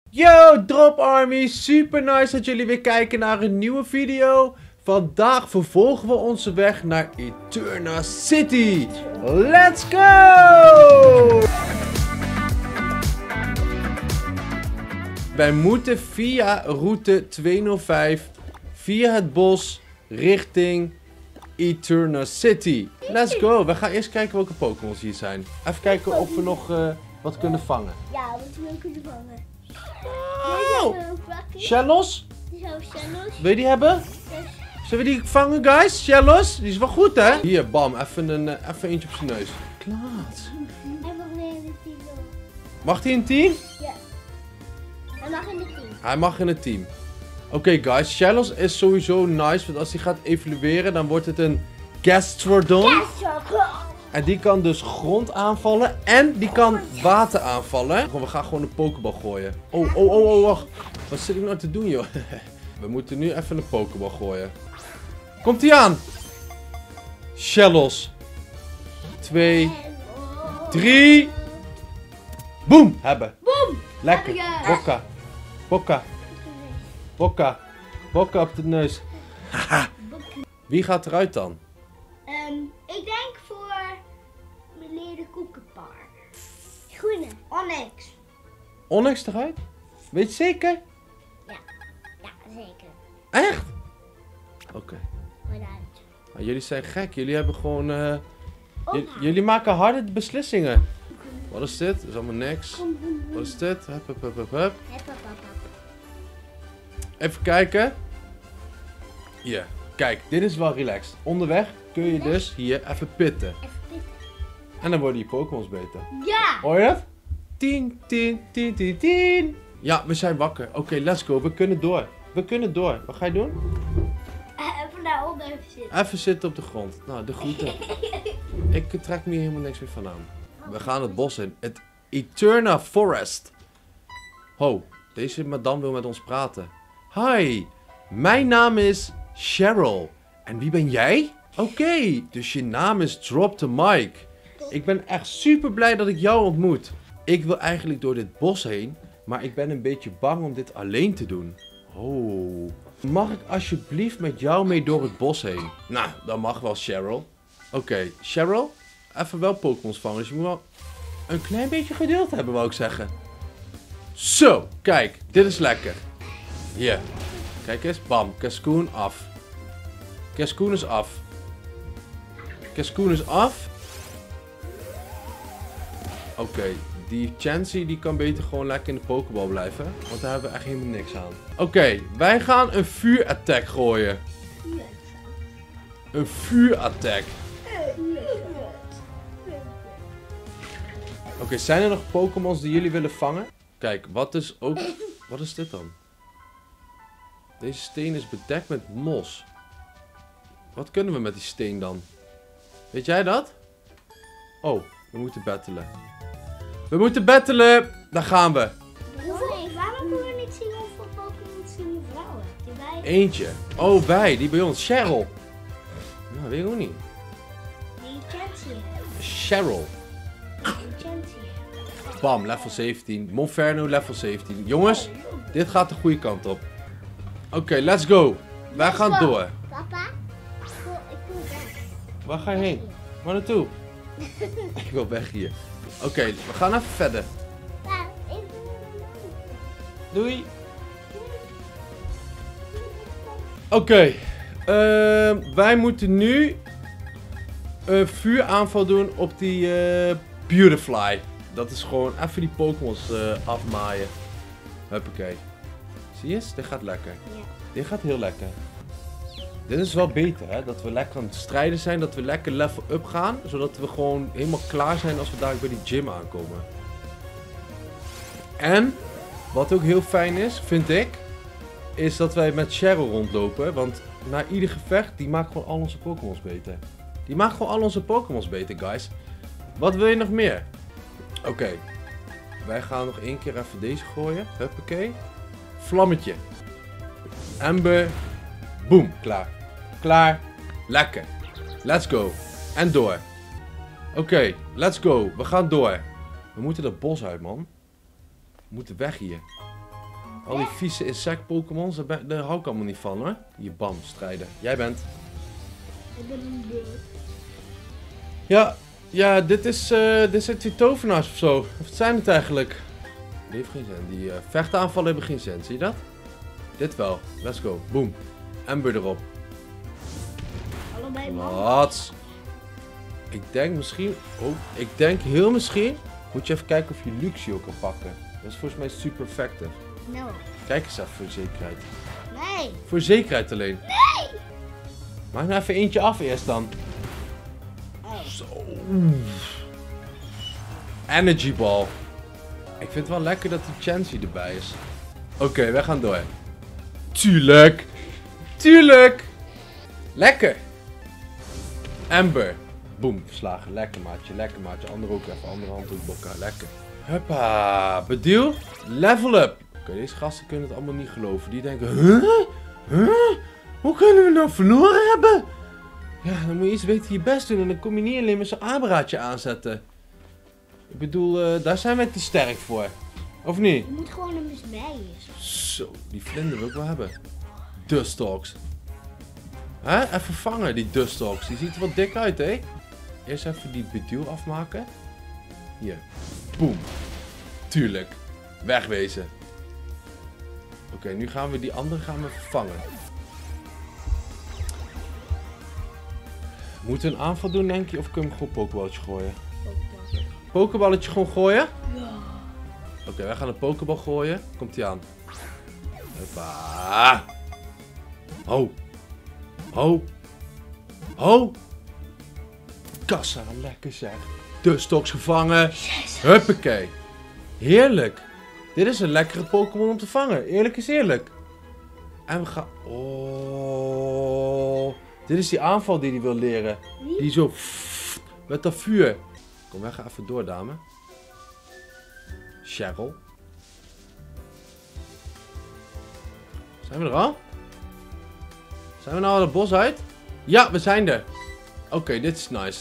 Yo, Drop Army, super nice dat jullie weer kijken naar een nieuwe video. Vandaag vervolgen we onze weg naar Eterna City. Let's go! Wij moeten via route 205, via het bos, richting Eterna City. Let's go! We gaan eerst kijken welke Pokémon's hier zijn. Even kijken of we nog wat kunnen vangen. Ja, wat we kunnen vangen. Oh! Shellos? Wil je die hebben? Zullen we die vangen, guys? Shellos? Die is wel goed, hè? Hier, bam. Even eentje op zijn neus. Klaar. En mag weer in het team. Mag hij in het team? Ja. Hij mag in het team. Hij mag in het team. Oké, guys. Shellos is sowieso nice. Want als hij gaat evolueren, dan wordt het een Gastrodon. En die kan dus grond aanvallen. En die kan water aanvallen. We gaan gewoon een Pokéball gooien. Oh, wacht. Wat zit ik nou te doen, joh? We moeten nu even een Pokéball gooien. Komt ie aan. Shellos. 2, 3. Boom. Hebben. Boom. Lekker. Heb Bokka. Bokka op de neus. Haha. Wie gaat eruit dan? Ik denk voor meneer de koekenpaar. Groene. Onyx. Onyx eruit? Weet je zeker? Ja, zeker. Echt? Oké. Eruit. Nou, jullie zijn gek. Jullie hebben gewoon... jullie maken harde beslissingen. Wat is dit? Dat is allemaal niks. Wat is dit? Hup. Even kijken. Hier. Kijk, dit is wel relaxed. Onderweg kun je dus hier even pitten. En dan worden je Pokémon's beter. Ja! Hoor je dat? 10. Ja, we zijn wakker. Oké, let's go. We kunnen door. Wat ga je doen? Even daaronder even zitten. Even zitten op de grond. Nou, de groeten. Ik trek me hier helemaal niks meer van aan. We gaan het bos in. Het Eterna Forest. Ho, deze madame wil met ons praten. Hi, mijn naam is Cheryl. En wie ben jij? Oké, dus je naam is Drop the Mic. Ik ben echt super blij dat ik jou ontmoet. Ik wil eigenlijk door dit bos heen, maar ik ben een beetje bang om dit alleen te doen. Oh. Mag ik alsjeblieft met jou mee door het bos heen? Nou, dat mag wel, Cheryl. Oké, Cheryl, even wel Pokémon's vangen, dus je moet wel een klein beetje geduld hebben, wou ik zeggen. Zo, kijk, dit is lekker. Hier, kijk eens, bam, Cascoon af. Cascoon is af. Cascoon is af. Oké, die Chansey die kan beter gewoon lekker in de Pokéball blijven. Want daar hebben we echt helemaal niks aan. Oké, wij gaan een vuurattack gooien. Een vuurattack. Oké, zijn er nog Pokémons die jullie willen vangen? Kijk, wat is dit dan? Deze steen is bedekt met mos. Wat kunnen we met die steen dan? Weet jij dat? Oh, we moeten battelen. We moeten battelen! Daar gaan we. Waarom kunnen we niet zien hoeveel Pokémon zien vrouwen? Die wij... Eentje. Oh, wij. Die bij ons. Cheryl. Nou, weet ik ook niet. Die Chansey. Cheryl. Chansey. Bam, level 17. Monferno, level 17. Jongens, dit gaat de goede kant op. Oké, let's go. Wij gaan door. Papa? Ik wil weg. Waar ga je heen? Waar naartoe? Ik wil weg hier. Oké, we gaan even verder. Ja, ik wil Doei. Oké, wij moeten nu een vuuraanval doen op die Beautifly. Dat is gewoon even die Pokémon's afmaaien. Huppakee. Zie je eens? Dit gaat lekker. Ja. Dit gaat heel lekker. Dit is wel beter, hè? Dat we lekker aan het strijden zijn. Dat we lekker level up gaan. Zodat we gewoon helemaal klaar zijn als we dadelijk bij die gym aankomen. En, wat ook heel fijn is, vind ik, is dat wij met Cheryl rondlopen. Want na ieder gevecht, die maakt gewoon al onze Pokémon's beter. Die maakt gewoon al onze Pokémon's beter, guys. Wat wil je nog meer? Oké. Wij gaan nog één keer even deze gooien. Huppakee. Vlammetje. Ember. Boom. Klaar. Klaar. Lekker. Let's go. En door. Oké, let's go. We gaan door. We moeten dat bos uit, man. We moeten weg hier. Al die vieze insect-Pokémons, daar hou ik allemaal niet van hoor. Hier, bam, strijden. Jij bent. Ik ben een beurt. Ja, dit zijn twee tovenaars of zo. Wat zijn het eigenlijk? Die heeft geen zin. Die vechtaanvallen hebben geen zin. Zie je dat? Dit wel. Let's go. Boom. Ember erop. Allebei man. Wat? Ik denk misschien... Oh, ik denk heel misschien... Moet je even kijken of je Luxio kan pakken. Dat is volgens mij super effective. Nou. Kijk eens even voor de zekerheid. Nee. Voor zekerheid alleen. Nee. Maak nou even eentje af eerst dan. Oh. Zo. Energy Ball. Ik vind het wel lekker dat die Chansey erbij is. Oké, wij gaan door. Tuurlijk. Tuurlijk. Lekker. Amber. Boom, verslagen. Lekker maatje, lekker maatje. Andere ook even, andere hand ook bokken. Lekker. Huppa. Bedeal. Level up. Oké, deze gasten kunnen het allemaal niet geloven. Die denken, hoe kunnen we nou verloren hebben? Ja, dan moet je iets beter je best doen. En dan kom je niet alleen met zo'n abraadje aanzetten. Ik bedoel, daar zijn wij te sterk voor. Of niet? Je moet gewoon een misbijen. Zo, die vlinder wil ik wel hebben. Dustox. Hè? Even vangen, die Dustox. Die ziet er wat dik uit, hè? Eerst even die beduur afmaken. Hier. Boom. Tuurlijk. Wegwezen. Oké, nu gaan we die andere vervangen. Moeten we een aanval doen, denk je? Of kunnen we gewoon een pokeballetje gooien? Pokeballetje gewoon gooien? Ja. Oké, wij gaan een pokeball gooien. Komt ie aan. Hoppa. Ho. Ho. Ho. Kassa, lekker zeg. Dustox gevangen. Jezus. Huppakee. Heerlijk. Dit is een lekkere Pokémon om te vangen. Eerlijk is eerlijk. En we gaan... Oh. Dit is die aanval die hij wil leren. Wie? Die zo... Met dat vuur. Kom, wij gaan even door, dame. Cheryl. Zijn we er al? Zijn we nou al het bos uit? Ja, we zijn er. Oké, dit is nice.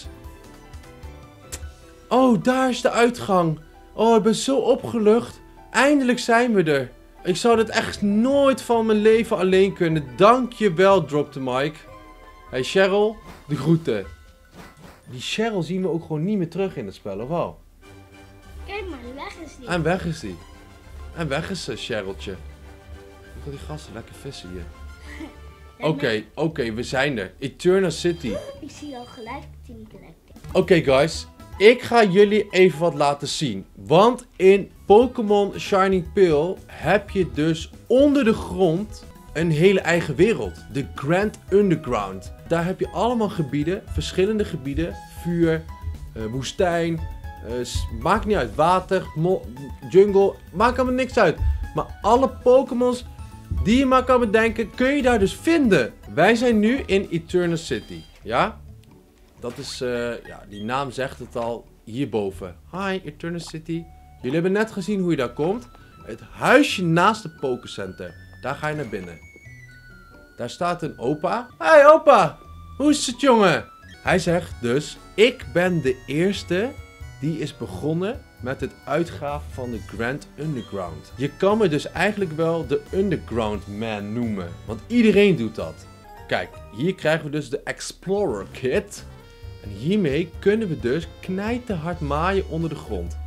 Oh, daar is de uitgang. Oh, ik ben zo opgelucht. Eindelijk zijn we er. Ik zou dit echt nooit van mijn leven alleen kunnen. Dankjewel, Drop the Mic. Hey Cheryl, de groeten. Die Cheryl zien we ook gewoon niet meer terug in het spel, of wel? Kijk maar, weg is die. En weg is die. En weg is ze, Cheryltje. Look al die gasten lekker vissen hier. Oké, we zijn er. Eterna City. Ik zie al gelijk Team Collective. Oké, guys. Ik ga jullie even wat laten zien. Want in Pokémon Shining Pearl heb je dus onder de grond een hele eigen wereld. De Grand Underground. Daar heb je allemaal gebieden. Verschillende gebieden. Vuur, woestijn. Maakt niet uit. Water, jungle. Maakt allemaal niks uit. Maar alle Pokémons die je maar kan bedenken, kun je daar dus vinden. Wij zijn nu in Eterna City. Ja? Dat is, ja, die naam zegt het al. Hierboven. Hi, Eterna City. Jullie hebben net gezien hoe je daar komt. Het huisje naast het Pokécenter. Daar ga je naar binnen. Daar staat een opa. Hey opa, hoe is het jongen? Hij zegt dus, ik ben de eerste die is begonnen met het uitgraven van de Grand Underground. Je kan me dus eigenlijk wel de Underground Man noemen. Want iedereen doet dat. Kijk, hier krijgen we dus de Explorer Kit. En hiermee kunnen we dus knijterhard maaien onder de grond.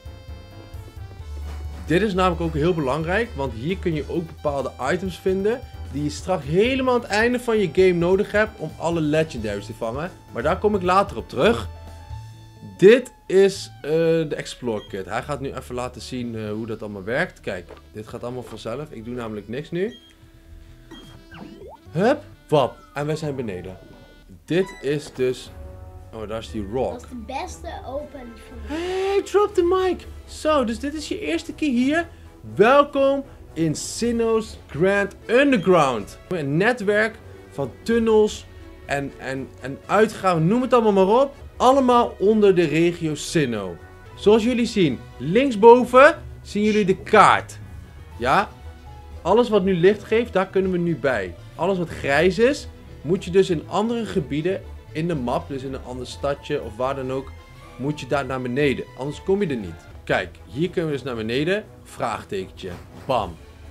Dit is namelijk ook heel belangrijk, want hier kun je ook bepaalde items vinden die je straks helemaal aan het einde van je game nodig hebt om alle legendaries te vangen. Maar daar kom ik later op terug. Dit is de Explorer Kit. Hij gaat nu even laten zien hoe dat allemaal werkt. Kijk, dit gaat allemaal vanzelf. Ik doe namelijk niks nu. Hup, wap. En wij zijn beneden. Dit is dus... Oh, daar is die rock. Dat is de beste open van de... Hey, drop the mic. Zo, dus dit is je eerste keer hier. Welkom in Sinnoh's Grand Underground. Een netwerk van tunnels en uitgaven, noem het allemaal maar op. Allemaal onder de regio Sinnoh. Zoals jullie zien, linksboven zien jullie de kaart. Ja, alles wat nu licht geeft, daar kunnen we nu bij. Alles wat grijs is, moet je dus in andere gebieden in de map, dus in een ander stadje of waar dan ook, moet je daar naar beneden. Anders kom je er niet. Kijk, hier kunnen we dus naar beneden. Vraagtekentje. Bam.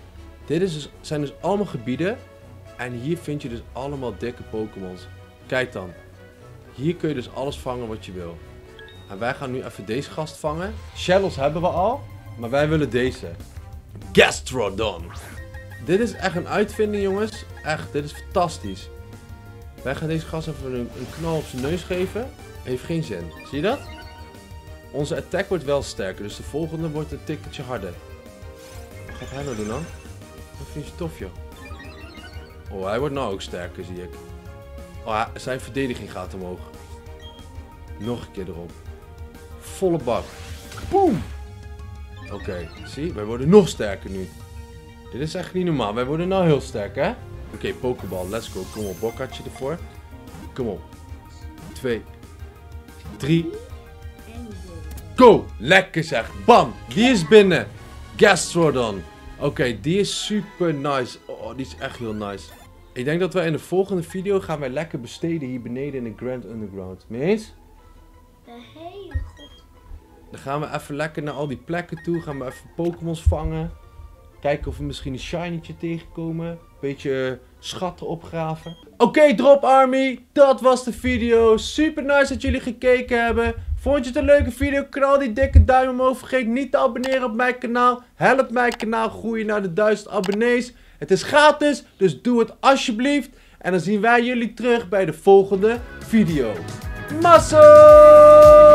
Zijn dus allemaal gebieden. En hier vind je dus allemaal dikke Pokémons. Kijk dan. Hier kun je dus alles vangen wat je wil. En wij gaan nu even deze gast vangen. Shellos hebben we al. Maar wij willen deze. Gastrodon. Dit is echt een uitvinding, jongens. Echt, dit is fantastisch. Wij gaan deze gast even een knal op zijn neus geven. Heeft geen zin. Zie je dat? Onze attack wordt wel sterker. Dus de volgende wordt een tikketje harder. Wat gaat hij nou doen dan? Dat vind je tof, joh. Oh, hij wordt nou ook sterker, zie ik. Oh, zijn verdediging gaat omhoog. Nog een keer erop. Volle bak. Boom! Oké, zie, wij worden nog sterker nu. Dit is echt niet normaal. Wij worden nou heel sterk, hè? Oké, Pokéball, let's go. Kom op, bokkatje ervoor. Kom op. 2, 3. Go! Lekker zeg. Bam! Die is binnen. Gastrodon. Oké, die is super nice. Oh, die is echt heel nice. Ik denk dat wij in de volgende video gaan wij lekker besteden hier beneden in de Grand Underground. Mee eens? De hele god. Dan gaan we even lekker naar al die plekken toe. Gaan we even Pokémons vangen. Kijken of we misschien een shinytje tegenkomen. Beetje schatten opgraven. Oké, Drop Army. Dat was de video. Super nice dat jullie gekeken hebben. Vond je het een leuke video? Knal die dikke duim omhoog. Vergeet niet te abonneren op mijn kanaal. Help mijn kanaal groeien naar de 1000 abonnees. Het is gratis, dus doe het alsjeblieft. En dan zien wij jullie terug bij de volgende video. Massa!